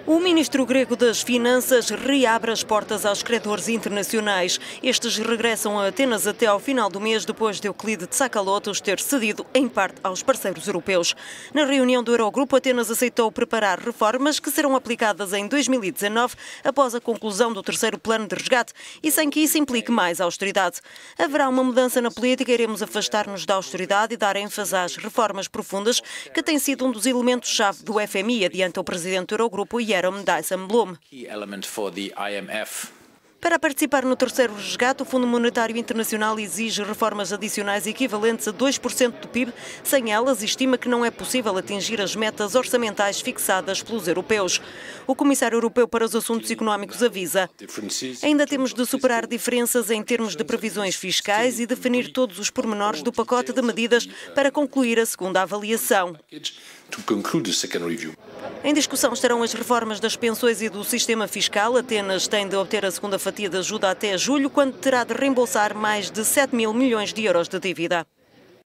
O ministro grego das Finanças reabre as portas aos credores internacionais. Estes regressam a Atenas até ao final do mês, depois de Euclide Tsakalotos ter cedido, em parte, aos parceiros europeus. Na reunião do Eurogrupo, Atenas aceitou preparar reformas que serão aplicadas em 2019, após a conclusão do terceiro plano de resgate, e sem que isso implique mais austeridade. Haverá uma mudança na política, iremos afastar-nos da austeridade e dar ênfase às reformas profundas, que tem sido um dos elementos-chave do FMI, adianta o presidente do Eurogrupo, Jeroen Dijsselbloem. Para participar no terceiro resgate, o Fundo Monetário Internacional exige reformas adicionais equivalentes a 2% do PIB. Sem elas, estima que não é possível atingir as metas orçamentais fixadas pelos europeus. O Comissário Europeu para os Assuntos Económicos avisa: ainda temos de superar diferenças em termos de previsões fiscais e definir todos os pormenores do pacote de medidas para concluir a segunda avaliação. Em discussão estarão as reformas das pensões e do sistema fiscal. Atenas tem de obter a segunda fatia de ajuda até julho, quando terá de reembolsar mais de 7 mil milhões de euros de dívida.